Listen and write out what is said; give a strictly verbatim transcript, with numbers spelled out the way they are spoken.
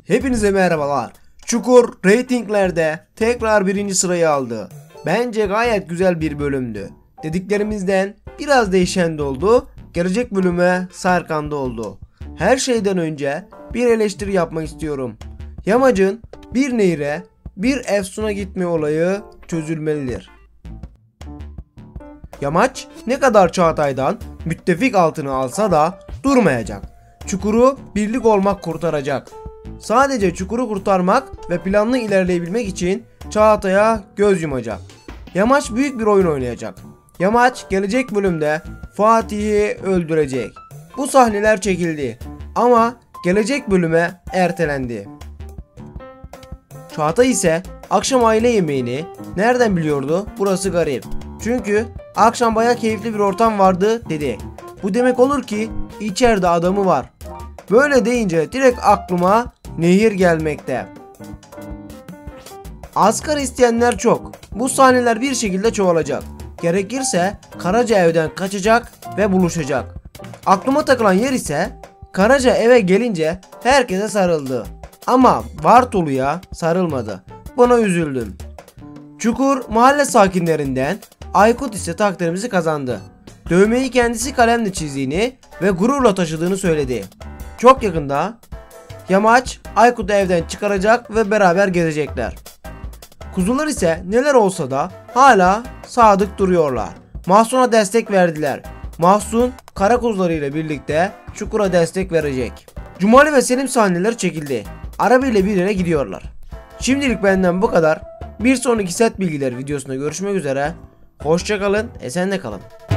Hepinize merhabalar. Çukur reytinglerde tekrar birinci sırayı aldı. Bence gayet güzel bir bölümdü. Dediklerimizden biraz değişen de oldu. Gelecek bölüme sarkan da oldu. Her şeyden önce bir eleştiri yapmak istiyorum. Yamacın bir nehire bir efsuna gitme olayı çözülmelidir. Yamaç ne kadar Çağatay'dan müttefik altını alsa da durmayacak. Çukuru birlik olmak kurtaracak. Sadece Çukuru kurtarmak ve planlı ilerleyebilmek için Çağatay'a göz yumacak. Yamaç büyük bir oyun oynayacak. Yamaç gelecek bölümde Fatih'i öldürecek. Bu sahneler çekildi ama gelecek bölüme ertelendi. Çağatay ise akşam aile yemeğini nereden biliyordu? Burası garip. Çünkü akşam baya keyifli bir ortam vardı dedi. Bu demek olur ki içeride adamı var. Böyle deyince direkt aklıma nehir gelmekte. Asgар isteyenler çok. Bu sahneler bir şekilde çoğalacak. Gerekirse Karaca evden kaçacak ve buluşacak. Aklıma takılan yer ise Karaca eve gelince herkese sarıldı. Ama Bartolu'ya sarılmadı. Buna üzüldüm. Çukur mahalle sakinlerinden Aykut ise takdirimizi kazandı. Dövmeyi kendisi kalemle çizdiğini ve gururla taşıdığını söyledi. Çok yakında Yamaç Aykut'u evden çıkaracak ve beraber gezecekler. Kuzular ise neler olsa da hala sadık duruyorlar. Mahsun'a destek verdiler. Mahsun kara kuzuları ile birlikte Çukur'a destek verecek. Cumali ve Selim sahneleri çekildi. Arabayla bir yere gidiyorlar. Şimdilik benden bu kadar. Bir sonraki set bilgiler videosunda görüşmek üzere. Hoşça kalın, esenle kalın.